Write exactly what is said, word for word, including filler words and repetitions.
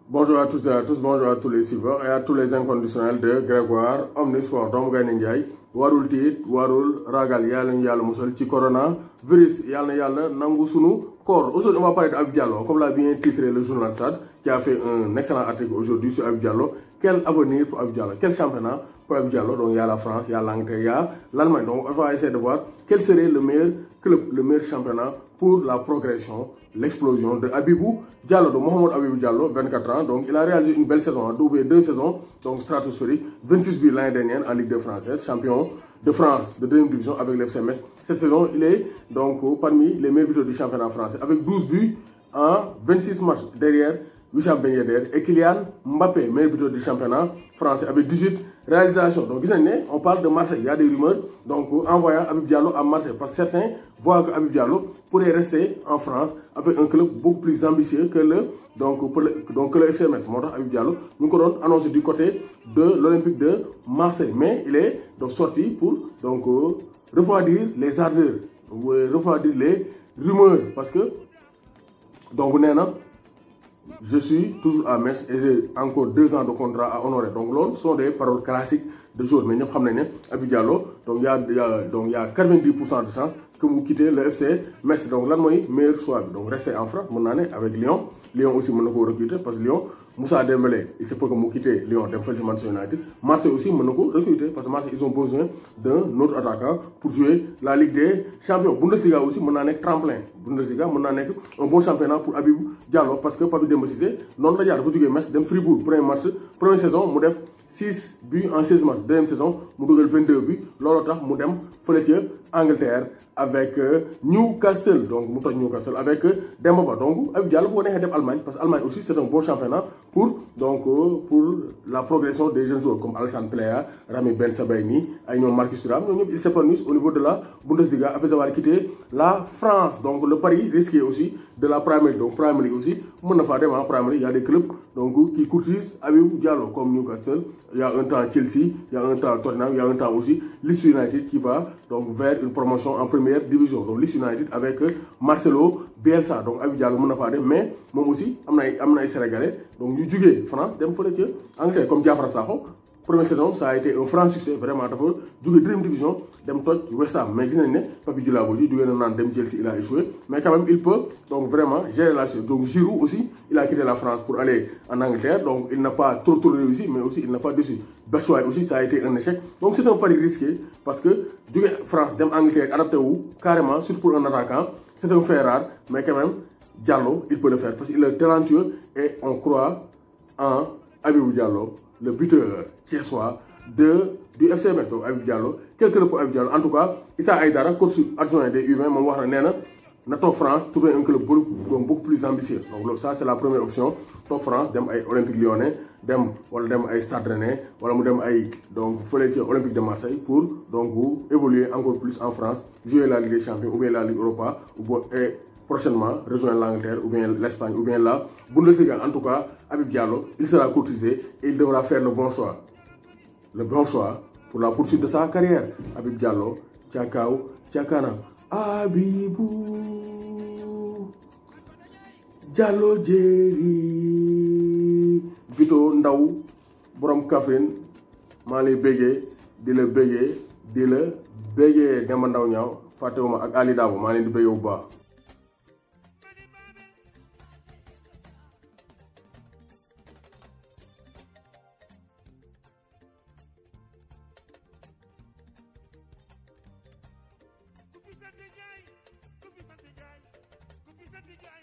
Bonjour à tous et à tous, bonjour à tous les suiveurs et à tous les inconditionnels de Grégoire Omnisport doomu Gaynde Njaay warul tiit warul ragal yàlla ñu yàlla musal ci corona virus yàlla na yàlla nangu sunu koor. Aujourd'hui on va parler d'Habib Diallo, comme l'a bien titré le journal Stades, qui a fait un excellent article aujourd'hui sur Habib Diallo. Quel avenir pour Habib Diallo, quel championnat pour Habib Diallo? Donc il y a la France, il y a l'Angleterre, il y a l'Allemagne. Donc on va essayer de voir quel serait le meilleur club, le meilleur championnat pour la progression, l'explosion de Habibou Diallo, de Mohamed Habibou Diallo, vingt-quatre ans. Donc il a réalisé une belle saison, doublé deux saisons, donc stratosphérique, vingt-six buts l'année dernière en Ligue deux française, champion de France de deuxième division avec l'F C Metz. Cette saison, il est donc parmi les meilleurs buteurs du championnat français avec douze buts en vingt-six matchs derrière Wissam Ben Yedder et Kylian Mbappé, meilleur buteur du championnat français avec dix-huit réalisations. Donc, on parle de Marseille. Il y a des rumeurs donc envoyant Habib Diallo à Marseille parce que certains voient que Habib Diallo pourrait rester en France avec un club beaucoup plus ambitieux que le donc pour le, donc que le F C Metz. Moo tax Habib Diallo ñu ngi ko doon annoncé du côté de l'Olympique de Marseille, mais il est donc sorti pour donc refroidir les ardeurs, refroidir les rumeurs parce que donc nee na je suis toujours à Metz et j'ai encore deux ans de contrat à honorer. Donc, là, ce sont des paroles classiques de jour. Mais nous savons que Habib Diallo, donc il y a, il y a, donc, il y a quatre-vingt-dix pour cent de chances que vous quittez le F C Metz. Donc là, moi, meilleur choix. Donc, restez en France, mon année, avec Lyon. Lyon aussi, je peux recruter parce que Lyon, Moussa Dembélé, il se peut que vous quittez Lyon, de Manchester United. Marseille aussi, je peux recruter parce que Marseille, ils ont besoin d'un autre attaquant pour jouer la Ligue des Champions. Bundesliga aussi, mon année, tremplin. Bundesliga, mon année, un bon championnat pour Habib Diallo parce que Papi Demba Cissé, non, il y a des matchs de Fribourg, premier match, première saison, il a fait six buts en seize matchs. Deuxième saison, il a fait vingt-deux buts. L'autre, il a fait Angleterre avec euh, Newcastle, donc Newcastle avec euh, Demba. Donc, Habib Diallo pour aller en Allemagne parce que l'Allemagne aussi c'est un bon championnat pour donc euh, pour la progression des jeunes joueurs comme Alassane Plea, Rami Ben Sabaini, Aïnou Marcus Thuram. Ils s'épanouissent au niveau de la Bundesliga après avoir quitté la France. Donc, le pari risqué aussi de la Premier League. Donc, Premier League aussi, mon affaire en Premier League, il y a des clubs donc qui courtisent Habib Diallo comme Newcastle. Il y a un temps Chelsea, il y a un temps Tottenham, il y a un temps aussi Leeds United qui va donc vers une promotion en première division. Donc Leeds United avec Marcelo Bielsa. Donc Habib Diallo mon affaire mais moi aussi am na ay Sénégalais donc ñu jugee France dem fële ci Angleterre comme Diafra Sakho. Première saison ça a été un franc succès vraiment dafa jugee deuxième division dem toj West Ham mais gis nañ ne Papi Diouf ji jugee na naan dem Chelsea il a échoué mais quand même il peut donc vraiment gérer la chose. Donc Giroud aussi il a quitté la France pour aller en Angleterre donc il n'a pas trop trop réussi mais aussi il n'a pas déçu. Batshuayi aussi ça a été un échec donc c'est un pari risqué parce que jugee France dem Angleterre adapté wu carrément surtout pour un attaquant c'est un fait rare mais quand même Diallo il peut le faire parce qu'il est talentueux et on croit en Habib Diallo, le buteur thiessois de du F C Metz. Donc Habib Diallo quel club pour Habib Diallo en tout cas Issa Aïdara coach adjoint des U vingt moom wax na nee na na toog France trouver un club beaucoup plus ambitieux. Donc ça c'est la première option toog France dem ay Olympique Lyonnais dem wala dem ay Stade Rennais wala mu dem ay donc fële ci Olympique de Marseille pour donc évoluer encore plus en France jouer la Ligue des Champions ou bien la Ligue Europa ou et prochainement rejoindre l'Angleterre ou bien l'Espagne ou bien la Bundesliga. En tout cas, Habib Diallo, il sera courtisé et il devra faire le bon choix. Le bon choix pour la poursuite de sa carrière. Habib Diallo, Tchakao, Tchakana. Habibou Diallo Jerry. Vito Ndaw, Borom Kaffrine, maa lay bégee di la bégee di la bégee Demba Ndaw ñaaw fàttewuma ak Ali Dabo maa leen di bégee bu baax. Ku fi sant Njaay ku fi sant Njaay ku fi sant Njaay